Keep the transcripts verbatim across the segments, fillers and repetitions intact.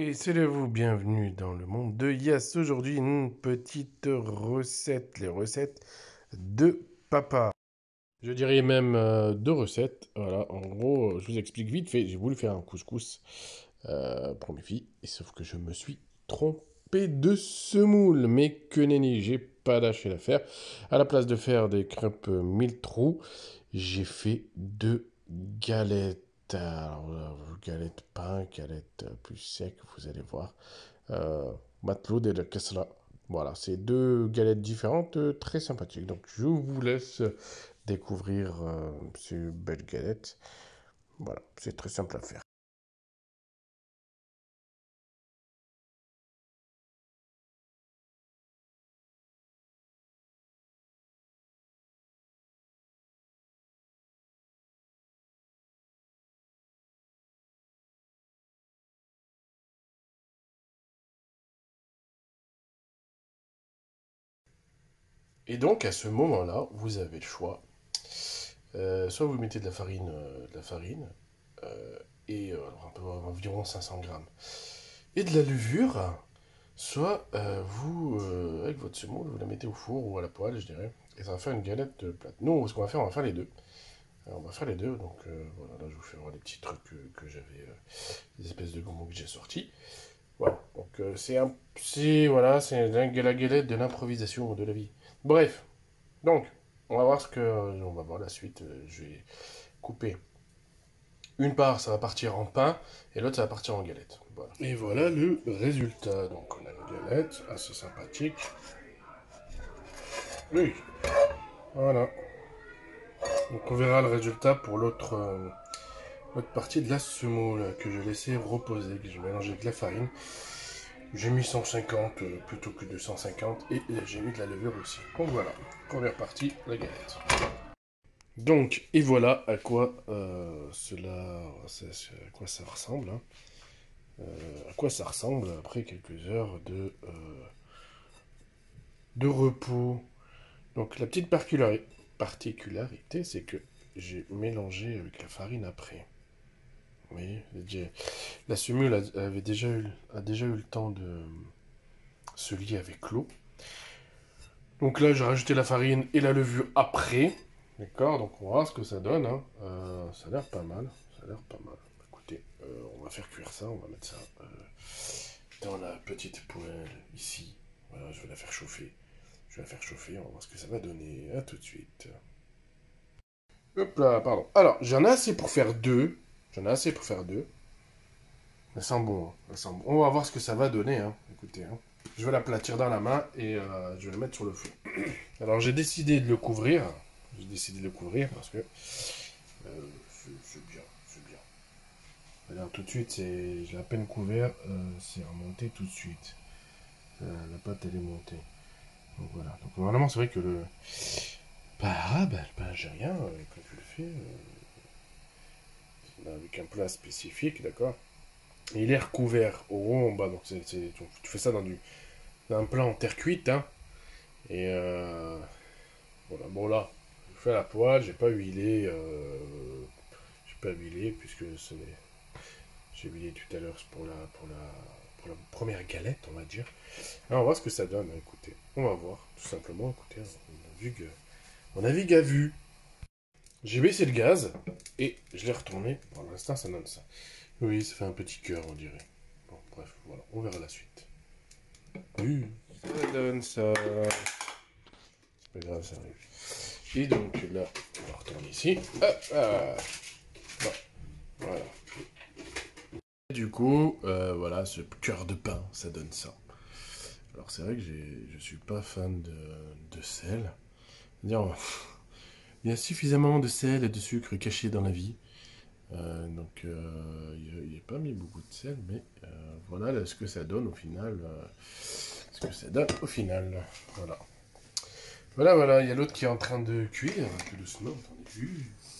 Et salut-vous, bienvenue dans le monde de Yes. Aujourd'hui, une petite recette, les recettes de papa. Je dirais même euh, deux recettes. Voilà, en gros, je vous explique vite fait. J'ai voulu faire un couscous euh, pour mes filles, et sauf que je me suis trompé de semoule. Mais que nenni, j'ai pas lâché l'affaire. À la place de faire des crêpes mille trous, j'ai fait deux galettes. Alors, euh, galette pain, galette euh, plus sec, vous allez voir. Euh, Matelot de la Casla. Voilà, c'est deux galettes différentes, euh, très sympathiques. Donc, je vous laisse découvrir euh, ces belles galettes. Voilà, c'est très simple à faire. Et donc, à ce moment-là, vous avez le choix. Euh, soit vous mettez de la farine, euh, de la farine euh, et euh, un peu, environ cinq cents grammes, et de la levure. Soit euh, vous, euh, avec votre semoule, vous la mettez au four ou à la poêle, je dirais, et ça va faire une galette de plate. Nous, ce qu'on va faire, on va faire les deux. Alors, on va faire les deux, donc euh, voilà, là je vous fais voir les petits trucs que, que j'avais, euh, des espèces de bonbons que j'ai sortis. Voilà, donc euh, c'est un, c'est voilà, c'est la, la galette de l'improvisation de la vie. Bref, donc on va voir ce que, euh, on va voir la suite. Euh, je vais couper une part, ça va partir en pain, et l'autre ça va partir en galette. Voilà. Et voilà le résultat. Donc on a une galette assez sympathique. Oui, voilà. Donc on verra le résultat pour l'autre euh, l'autre partie de la semoule que je laissais reposer, que j'ai mélangé avec la farine. J'ai mis cent cinquante euh, plutôt que deux cent cinquante et euh, j'ai mis de la levure aussi. Donc voilà, première partie, la galette. Donc, et voilà à quoi euh, cela, à quoi ça ressemble. Hein. Euh, à quoi ça ressemble après quelques heures de, euh, de repos. Donc la petite particularité, c'est que j'ai mélangé avec la farine après. Vous voyez, la semoule avait déjà eu, a déjà eu le temps de se lier avec l'eau. Donc là, j'ai rajouté la farine et la levure après. D'accord, donc on va voir ce que ça donne. Hein. Euh, ça a l'air pas mal. Ça a l'air pas mal. Écoutez, euh, on va faire cuire ça. On va mettre ça euh, dans la petite poêle ici. Voilà, je vais la faire chauffer. Je vais la faire chauffer. On va voir ce que ça va donner. À tout de suite. Hop là, pardon. Alors, j'en ai assez pour faire deux. J'en ai assez pour faire deux. Ça sent bon. Hein. Ça sent bon. On va voir ce que ça va donner. Hein. Écoutez, hein. Je vais l'aplatir dans la main et euh, je vais le mettre sur le feu. Alors j'ai décidé de le couvrir. J'ai décidé de le couvrir parce que euh, c'est bien, c'est bien. Alors tout de suite, c'est, je l'ai à peine couvert, euh, c'est remonté tout de suite. Euh, la pâte elle est montée. Donc voilà. Donc normalement c'est vrai que le bah, bah le pain algérien, euh, quand tu le fais euh, avec un plat spécifique, d'accord. Il est recouvert au haut en bas. Donc c'est, c'est, tu fais ça dans du dans un plat en terre cuite, hein. Et euh, voilà. Bon là, je fais à la poêle, j'ai pas huilé. Euh, j'ai pas huilé puisque c'est j'ai huilé tout à l'heure pour la, pour, la, pour la première galette, on va dire. Alors, on va voir ce que ça donne. Écoutez, on va voir, tout simplement. Écoutez, on a vu que. On navigue à vue. J'ai baissé le gaz et je l'ai retourné. Pour l'instant, ça donne ça. Oui, ça fait un petit cœur, on dirait. Bon, bref, voilà, on verra la suite. Oui, ça donne ça. C'est pas grave, ça arrive. Et donc là, on va retourner ici. Hop, ah. Bon, voilà. Du coup, euh, voilà, ce cœur de pain, ça donne ça. Alors c'est vrai que je suis pas fan de, de sel. Dire, il y a suffisamment de sel et de sucre cachés dans la vie. Euh, donc euh, il n'y a, a pas mis beaucoup de sel, mais euh, voilà là, ce que ça donne au final. Euh, ce que ça donne au final. Voilà. Voilà, voilà, il y a l'autre qui est en train de cuire, tout doucement, attendez.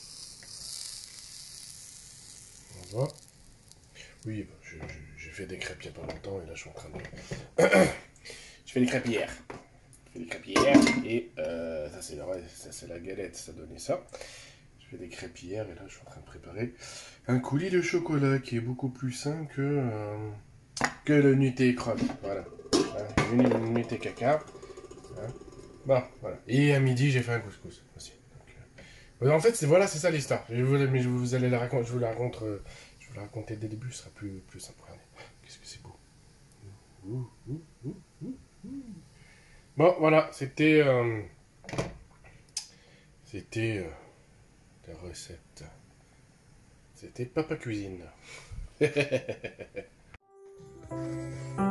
On voit. Oui, j'ai fait des crêpes il n'y a pas longtemps, et là je suis en train de... je fais des crêpes hier. Je fais des crêpes hier, et euh, ça c'est la, la galette, ça donnait ça. Je fais des crêpes hier, et là je suis en train de préparer un coulis de chocolat qui est beaucoup plus sain que, euh, que le nuté crotte. Voilà. Hein, une, une nuté caca. Hein. Bon, voilà. Et à midi, j'ai fait un couscous aussi. Donc, euh, en fait, c'est voilà, c'est ça l'histoire. Je vous, mais je vous allez la raconter, je vous la raconte, euh, je vous la raconter dès le début, ce sera plus, plus simple. Regardez. Qu'est-ce que c'est beau. Ouh, ouh, ouh, ouh, ouh. Bon, voilà, c'était, euh, c'était euh, la recette. C'était Papa Cuisine.